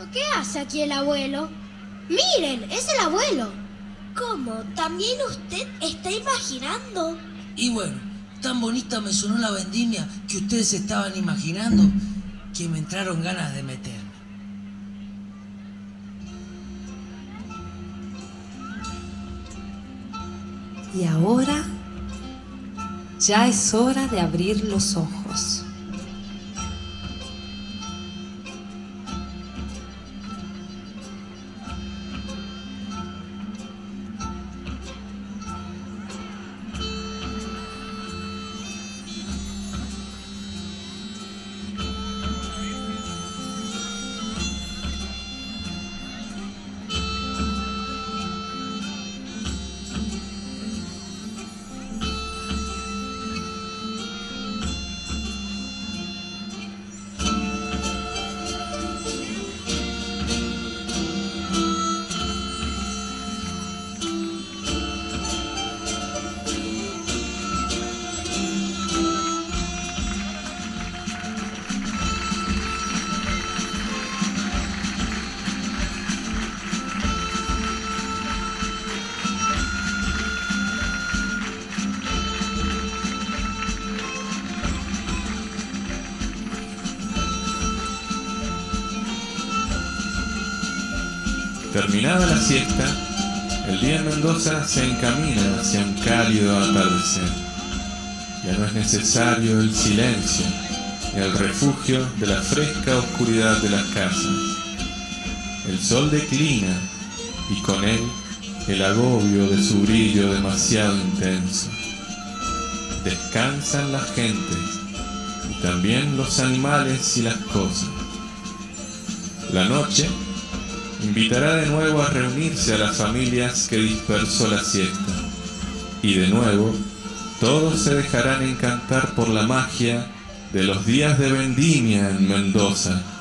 ¿Qué hace aquí el abuelo? ¡Miren! ¡Es el abuelo! ¿Cómo? ¿También usted está imaginando? Y bueno, tan bonita me sonó la vendimia que ustedes estaban imaginando que me entraron ganas de meterme. Y ahora ya es hora de abrir los ojos. Terminada la siesta, el día en Mendoza se encamina hacia un cálido atardecer. Ya no es necesario el silencio ni el refugio de la fresca oscuridad de las casas. El sol declina y con él el agobio de su brillo demasiado intenso. Descansan las gentes y también los animales y las cosas. La noche invitará de nuevo a reunirse a las familias que dispersó la siesta, y de nuevo todos se dejarán encantar por la magia de los días de vendimia en Mendoza.